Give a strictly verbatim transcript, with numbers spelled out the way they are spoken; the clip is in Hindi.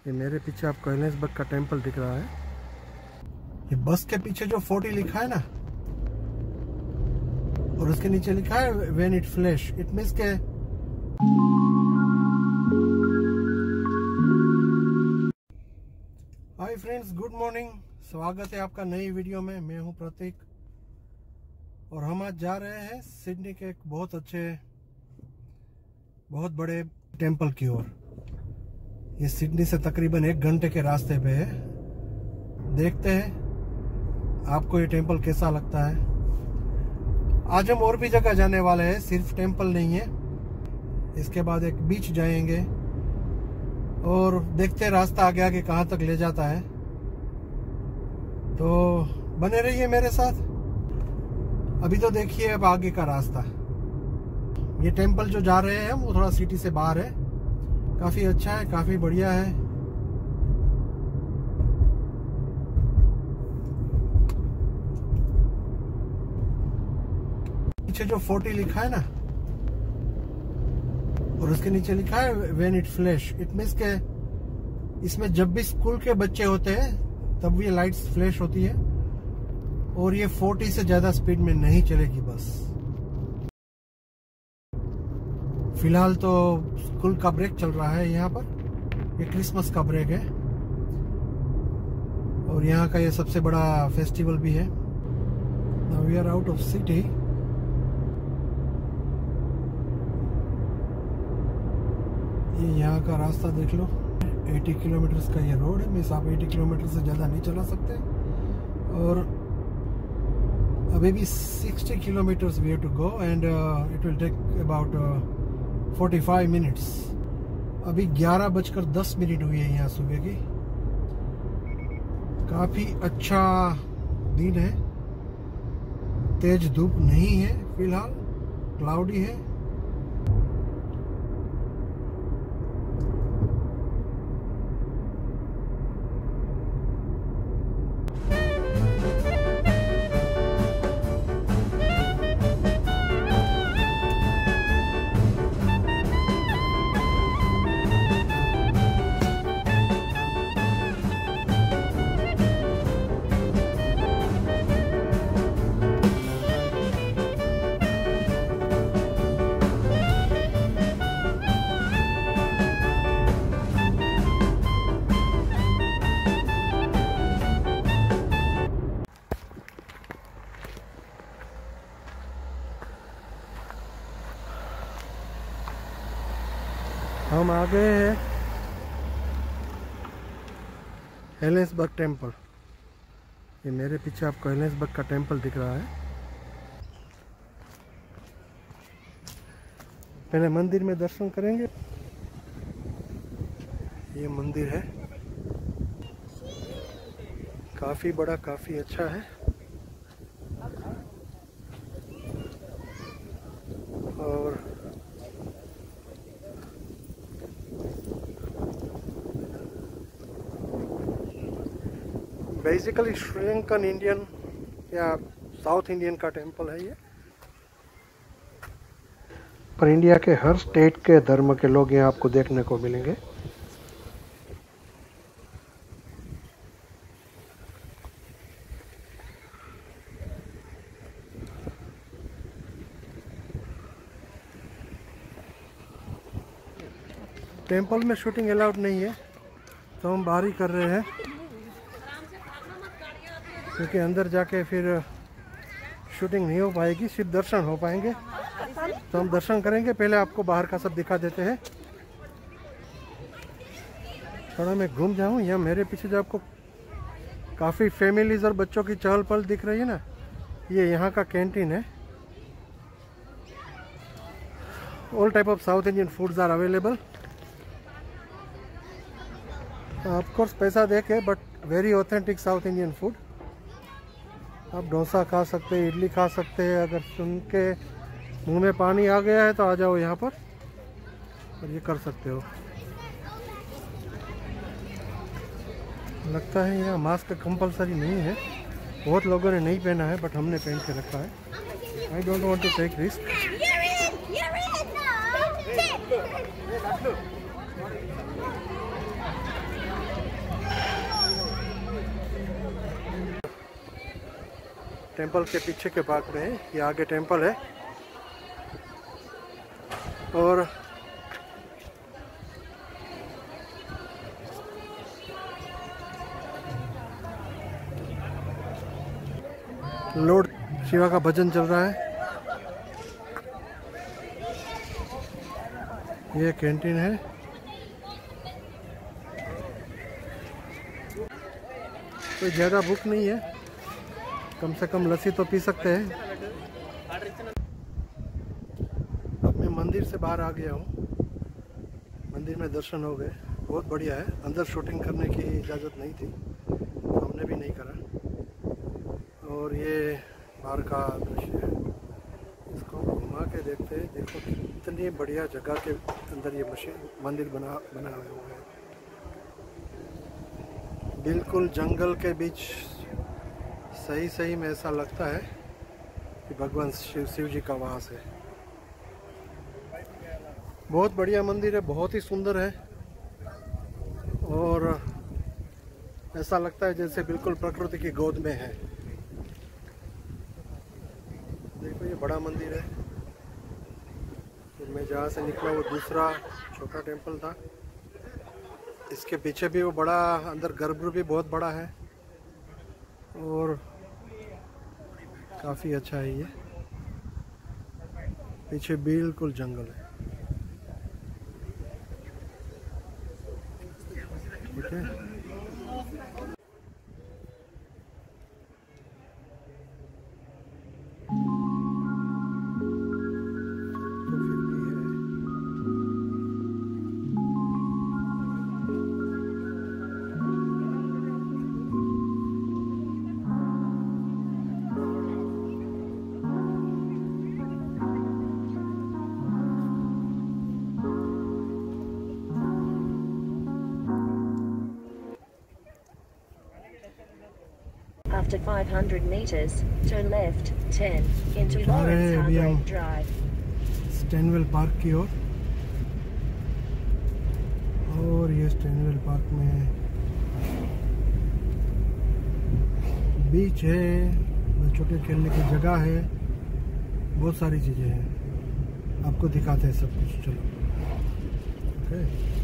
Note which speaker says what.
Speaker 1: ये मेरे पीछे आपको एलिसबर्ग का टेम्पल दिख रहा है। ये बस के पीछे जो फोर्टी लिखा है ना, और उसके नीचे लिखा है when it flash, it means के हाय फ्रेंड्स, गुड मॉर्निंग। स्वागत है आपका नई वीडियो में। मैं हूं प्रतीक और हम आज जा रहे हैं सिडनी के एक बहुत अच्छे बहुत बड़े टेम्पल की ओर। ये सिडनी से तकरीबन एक घंटे के रास्ते पे है। देखते हैं आपको ये टेम्पल कैसा लगता है। आज हम और भी जगह जाने वाले हैं, सिर्फ टेम्पल नहीं है। इसके बाद एक बीच जाएंगे और देखते हैं रास्ता आगे आगे कहाँ तक ले जाता है। तो बने रहिए मेरे साथ। अभी तो देखिए अब आगे का रास्ता। ये टेम्पल जो जा रहे हैं वो थोड़ा सिटी से बाहर है। काफी अच्छा है, काफी बढ़िया है। पीछे जो फोर्टी लिखा है ना, और उसके नीचे लिखा है when it flash, it means के इसमें जब भी स्कूल के बच्चे होते हैं तब ये लाइट्स फ्लैश होती है। और ये फोर्टी से ज्यादा स्पीड में नहीं चलेगी बस। फिलहाल तो स्कूल का ब्रेक चल रहा है यहाँ पर। ये क्रिसमस का ब्रेक है और यहाँ का ये सबसे बड़ा फेस्टिवल भी है। Now we are out of city. ये यहाँ का रास्ता देख लो। अस्सी किलोमीटर का ये रोड है। मीन्स आप अस्सी किलोमीटर से ज़्यादा नहीं चला सकते। और अभी भी साठ kilometres we have to go and it will take about पैंतालीस मिनट्स। अभी ग्यारह बजकर दस मिनट हुई है यहाँ सुबह की। काफ़ी अच्छा दिन है। तेज धूप नहीं है फिलहाल, क्लाउडी है। हम आ गए हैं एलिसबर्ग टेम्पल। ये मेरे पीछे आपको एलिसबर्ग का टेम्पल दिख रहा है। पहले मंदिर में दर्शन करेंगे। ये मंदिर है, काफी बड़ा, काफी अच्छा है। और बेसिकली श्रीलंकन इंडियन या साउथ इंडियन का टेम्पल है ये। पर इंडिया के हर स्टेट के धर्म के लोग यहाँ आपको देखने को मिलेंगे। टेम्पल में शूटिंग अलाउड नहीं है तो हम बाहर ही कर रहे हैं, क्योंकि अंदर जाके फिर शूटिंग नहीं हो पाएगी, सिर्फ दर्शन हो पाएंगे। तो हम दर्शन करेंगे। पहले आपको बाहर का सब दिखा देते हैं। थोड़ा मैं घूम जाऊं। यहाँ मेरे पीछे जो आपको काफ़ी फैमिलीज और बच्चों की चहल पहल दिख रही है ना, ये यहाँ का कैंटीन है। All type of South Indian foods are available. Of course पैसा दे के, but very authentic South Indian food. आप डोसा खा सकते हैं, इडली खा सकते हैं। अगर सुन के मुंह में पानी आ गया है तो आ जाओ यहाँ पर और ये कर सकते हो। लगता है यहाँ मास्क कंपलसरी नहीं है। बहुत लोगों ने नहीं पहना है, बट हमने पहन के रखा है। I don't want to take risk. Temple के पीछे के भाग में है, ये आगे टेंपल है। और लॉर्ड शिवा का भजन चल रहा है। ये कैंटीन है। कोई ज़्यादा भूख नहीं है, कम से कम लस्सी तो पी सकते हैं। अब मैं मंदिर से बाहर आ गया हूँ, मंदिर में दर्शन हो गए, बहुत बढ़िया है। अंदर शूटिंग करने की इजाज़त नहीं थी, हमने भी नहीं करा। और ये बाहर का दृश्य है, इसको घुमा के देखते हैं। देखो कितनी बढ़िया जगह के अंदर ये मशीन मंदिर बना बना हुआ है, बिल्कुल जंगल के बीच। सही सही में ऐसा लगता है कि भगवान शिव शिव जी का वास है। बहुत बढ़िया मंदिर है, बहुत ही सुंदर है। और ऐसा लगता है जैसे बिल्कुल प्रकृति की गोद में है। देखो ये बड़ा मंदिर है। फिर मैं जहाँ से निकला वो दूसरा छोटा टेंपल था। इसके पीछे भी वो बड़ा, अंदर गर्भगृह भी बहुत बड़ा है और काफ़ी अच्छा है। ये पीछे बिल्कुल जंगल है। ठीक है।
Speaker 2: After five hundred meters, turn left ten into Lawrence Hargrave Drive.
Speaker 1: Stanwell park की ओर। और, और ये स्टैनवेल पार्क में बीच है, बच्चों के खेलने की जगह है, बहुत सारी चीजें हैं। आपको दिखाते हैं सब कुछ, चलो। ओके।